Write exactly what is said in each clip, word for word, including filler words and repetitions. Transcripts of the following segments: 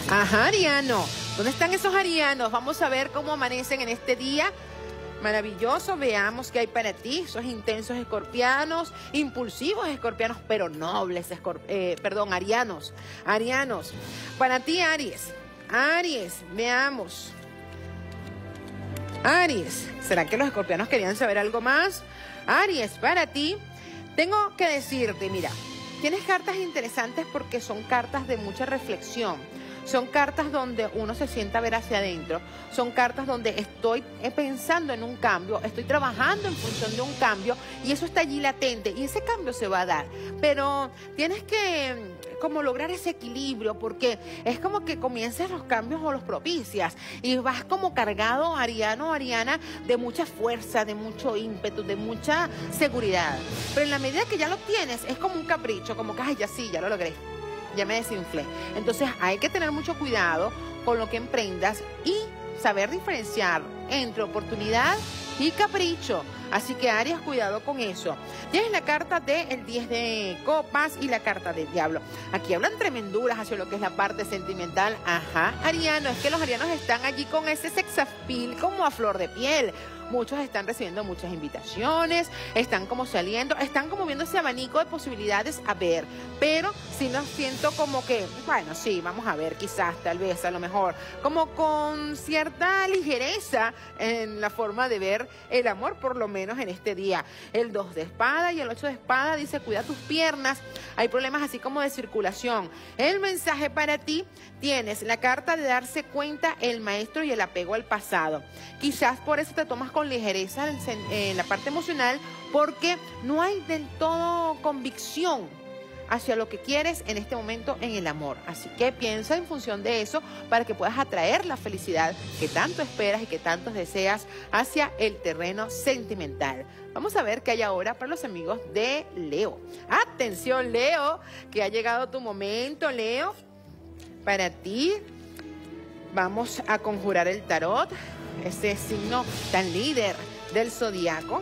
Ajá, Ariano. ¿Dónde están esos arianos? Vamos a ver cómo amanecen en este día maravilloso. Veamos qué hay para ti. Esos intensos escorpianos, impulsivos escorpianos, pero nobles, escorp eh, perdón, arianos. Arianos. Para ti, Aries. Aries, veamos. Aries, ¿será que los escorpianos querían saber algo más? Aries, para ti, tengo que decirte, mira, tienes cartas interesantes porque son cartas de mucha reflexión. Son cartas donde uno se sienta a ver hacia adentro. Son cartas donde estoy pensando en un cambio, estoy trabajando en función de un cambio y eso está allí latente y ese cambio se va a dar. Pero tienes que como lograr ese equilibrio porque es como que comienzas los cambios o los propicias y vas como cargado, Ariano o Ariana, de mucha fuerza, de mucho ímpetu, de mucha seguridad. Pero en la medida que ya lo tienes, es como un capricho, como que, ay, ya sí, ya lo logré. Ya me desinflé. Entonces hay que tener mucho cuidado con lo que emprendas y saber diferenciar entre oportunidad y capricho. Así que Aries, cuidado con eso. Tienes la carta del diez de copas y la carta del diablo. Aquí hablan tremenduras hacia lo que es la parte sentimental. Ajá, Ariano, es que los arianos están allí con ese sex appeal como a flor de piel. Muchos están recibiendo muchas invitaciones, están como saliendo, están como viendo ese abanico de posibilidades a ver, pero sí los siento como que, bueno, sí, vamos a ver, quizás, tal vez, a lo mejor, como con cierta ligereza en la forma de ver el amor, por lo menos en este día. El dos de espada y el ocho de espada dice, cuida tus piernas, hay problemas así como de circulación. El mensaje para ti, tienes la carta de darse cuenta, el maestro y el apego al pasado. Quizás por eso te tomas con ligereza en, en la parte emocional porque no hay del todo convicción hacia lo que quieres en este momento en el amor. Así que piensa en función de eso para que puedas atraer la felicidad que tanto esperas y que tanto deseas hacia el terreno sentimental. Vamos a ver qué hay ahora para los amigos de Leo. Atención, Leo, que ha llegado tu momento, Leo. Para ti vamos a conjurar el tarot, ese signo tan líder del zodiaco.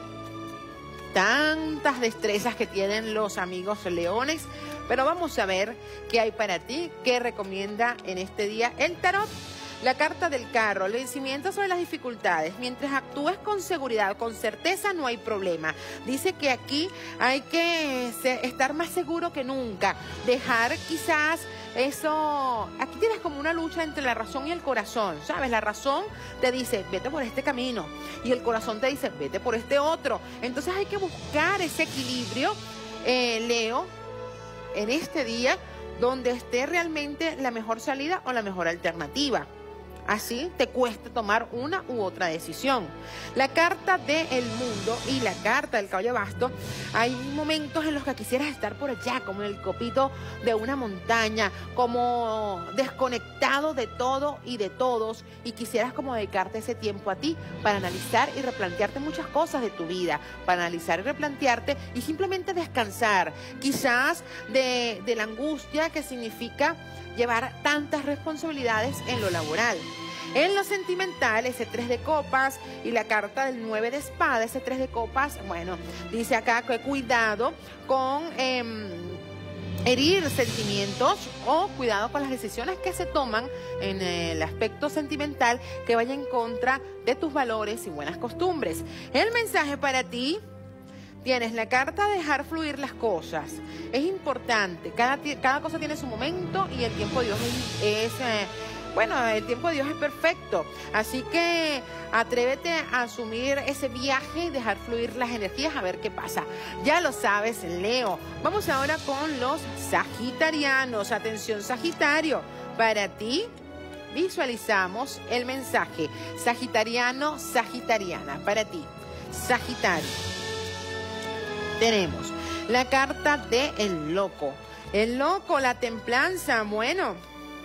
Tantas destrezas que tienen los amigos leones, pero vamos a ver qué hay para ti, qué recomienda en este día el tarot. La carta del carro, el vencimiento sobre las dificultades. Mientras actúes con seguridad, con certeza, no hay problema. Dice que aquí hay que estar más seguro que nunca. Dejar quizás eso... Aquí tienes como una lucha entre la razón y el corazón, ¿sabes? La razón te dice, vete por este camino. Y el corazón te dice, vete por este otro. Entonces hay que buscar ese equilibrio, eh, Leo, en este día, donde esté realmente la mejor salida o la mejor alternativa. Así te cuesta tomar una u otra decisión. La carta del mundo y la carta del caballo basto, hay momentos en los que quisieras estar por allá, como en el copito de una montaña, como desconectado de todo y de todos, y quisieras como dedicarte ese tiempo a ti para analizar y replantearte muchas cosas de tu vida, para analizar y replantearte y simplemente descansar, quizás de, de la angustia que significa llevar tantas responsabilidades en lo laboral. En lo sentimental, ese tres de copas y la carta del nueve de espada, ese tres de copas, bueno, dice acá que cuidado con eh, herir sentimientos o cuidado con las decisiones que se toman en el aspecto sentimental que vaya en contra de tus valores y buenas costumbres. El mensaje para ti, tienes la carta de dejar fluir las cosas. Es importante, cada, cada cosa tiene su momento y el tiempo de Dios es, es eh, bueno, el tiempo de Dios es perfecto. Así que atrévete a asumir ese viaje y dejar fluir las energías a ver qué pasa. Ya lo sabes, Leo. Vamos ahora con los sagitarianos. Atención, Sagitario. Para ti visualizamos el mensaje. Sagitariano, Sagitariana. Para ti, Sagitario. Tenemos la carta de el loco. El loco, la templanza, bueno.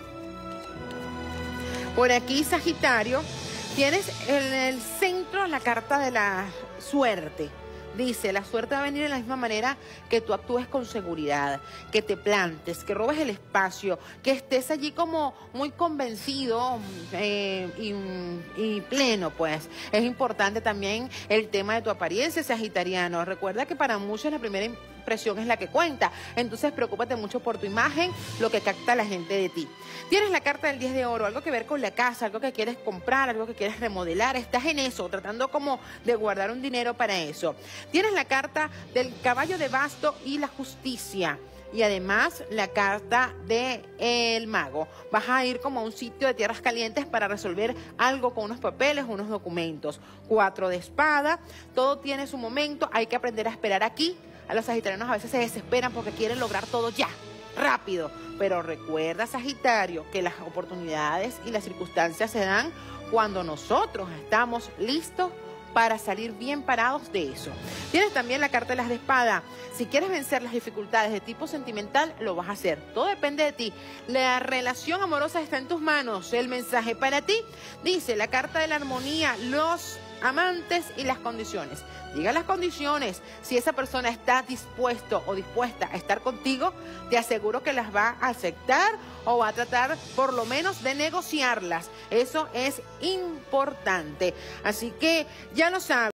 Por aquí, Sagitario, tienes en el centro la carta de la suerte. Dice, la suerte va a venir de la misma manera que tú actúes con seguridad, que te plantes, que robes el espacio, que estés allí como muy convencido eh, y, y pleno, pues. Es importante también el tema de tu apariencia, Sagitariano. Recuerda que para muchos la primera impresión es la que cuenta. Entonces preocúpate mucho por tu imagen, lo que capta la gente de ti. Tienes la carta del diez de oro, algo que ver con la casa, algo que quieres comprar, algo que quieres remodelar. Estás en eso, tratando como de guardar un dinero para eso. Tienes la carta del caballo de basto y la justicia. Y además la carta del mago. Vas a ir como a un sitio de tierras calientes para resolver algo con unos papeles, unos documentos. Cuatro de espada, todo tiene su momento, hay que aprender a esperar aquí. A los sagitarianos a veces se desesperan porque quieren lograr todo ya, rápido. Pero recuerda, Sagitario, que las oportunidades y las circunstancias se dan cuando nosotros estamos listos para salir bien parados de eso. Tienes también la carta de las de espada. Si quieres vencer las dificultades de tipo sentimental, lo vas a hacer. Todo depende de ti. La relación amorosa está en tus manos. El mensaje para ti dice la carta de la armonía, los amantes y las condiciones. Diga las condiciones. Si esa persona está dispuesto o dispuesta a estar contigo, te aseguro que las va a aceptar o va a tratar por lo menos de negociarlas. Eso es importante. Así que ya lo sabes.